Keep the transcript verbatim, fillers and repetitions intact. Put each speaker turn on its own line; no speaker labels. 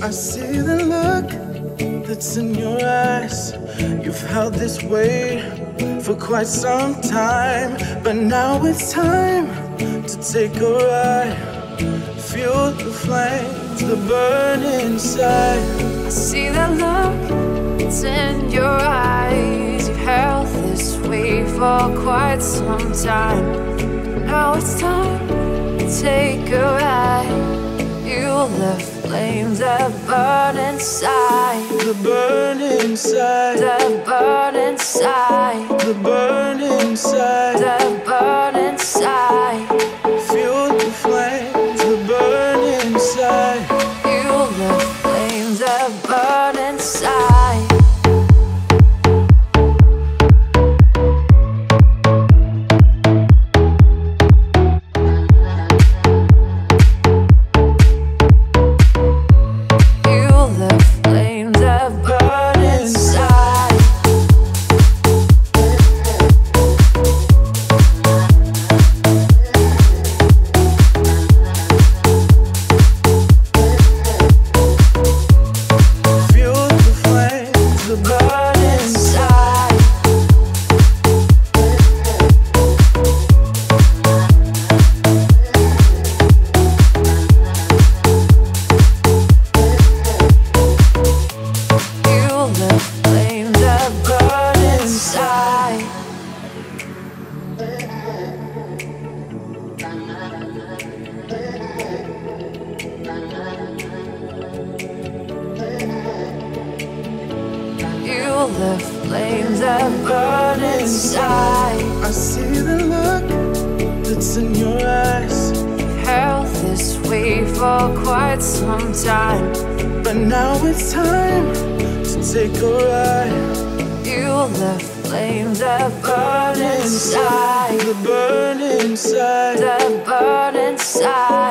I see the look that's in your eyes. You've held this weight for quite some time, but now it's time to take a ride. Feel the flames that burn inside.
I see the look that's in your eyes. You've held this weight for quite some time. Now it's time to take a ride. Feel the flames that burn inside.
The burn inside.
The burn inside.
The burn inside.
The burn inside.
Feel the flames that burn inside.
Feel the flames that burn inside. Feel the flames that burn inside.
Feel the flames that burn inside.
Feel the flames that burn inside. Feel the flames that burn inside.
I see the look that's in your eyes,
Held this way for quite some time.
but now it's time to take a ride.
Feel the flames that burn inside.
The burn inside.
That burn inside.